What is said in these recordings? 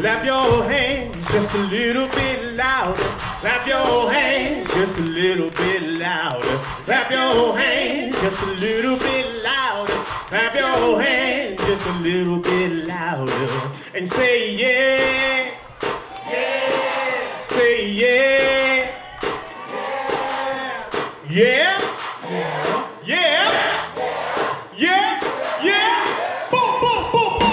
Clap your hands just a little bit louder. Clap your hands just a little bit louder. Clap your hands just a little bit louder. Clap your hands just a little bit louder. And say yeah. Yeah. Say yeah. Yeah. Yeah. Yeah. Yeah. Yeah. Boom, boom, boom, boom.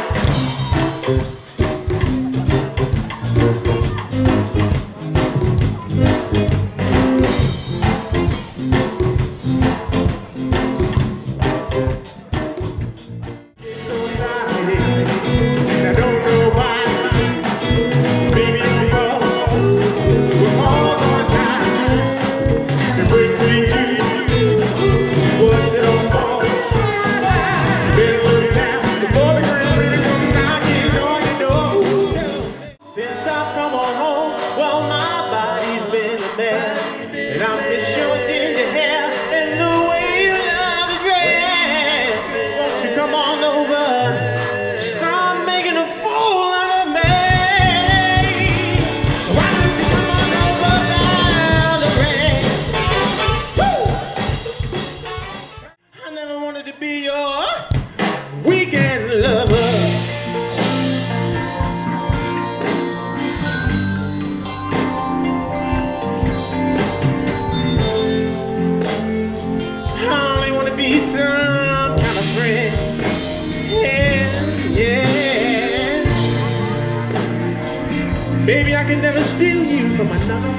Baby, I can never steal you from another.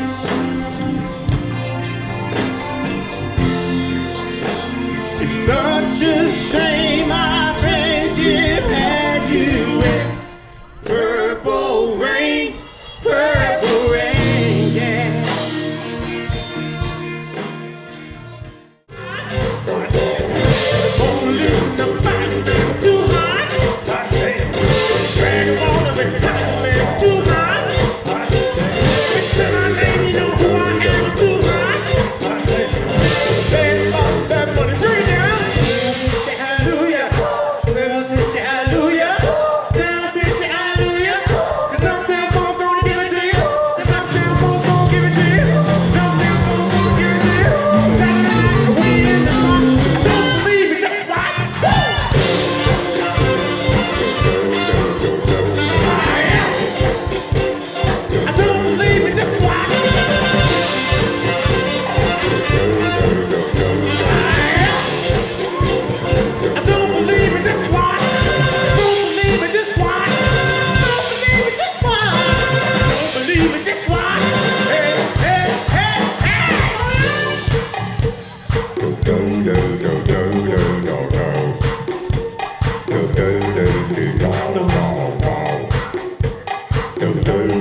It's such a shame our friendship had you in purple rain, yeah. Too hot, drag him on up and touch me too hot. No.